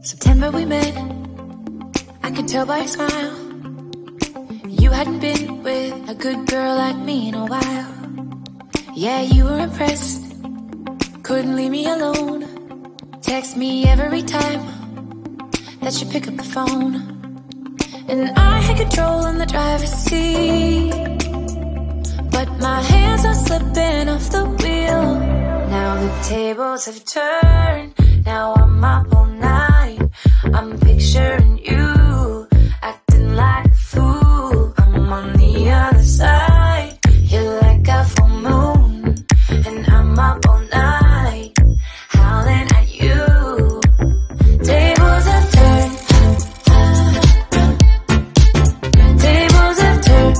September we met, I could tell by your smile. You hadn't been with a good girl like me in a while. Yeah, you were impressed, couldn't leave me alone. Text me every time that you pick up the phone. And I had control in the driver's seat, but my hands are slipping off the wheel. Now the tables have turned, now I'm up all night. I'm picturing you, acting like a fool. I'm on the other side, you're like a full moon, and I'm up all night, howling at you. Tables have turned, tables have turned,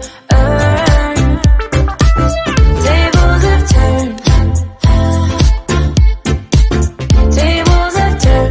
tables have turned, tables have turned.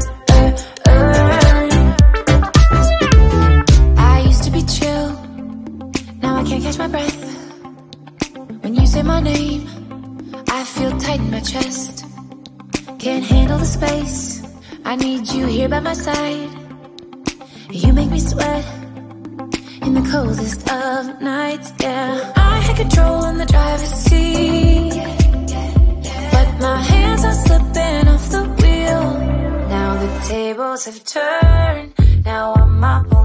I used to be chill, now I can't catch my breath. When you say my name, I feel tight in my chest. Can't handle the space, I need you here by my side. You make me sweat in the coldest of nights, yeah. I had control in the driver's seat, but my hands are slipping off the wheel. Now the tables have turned, now I'm up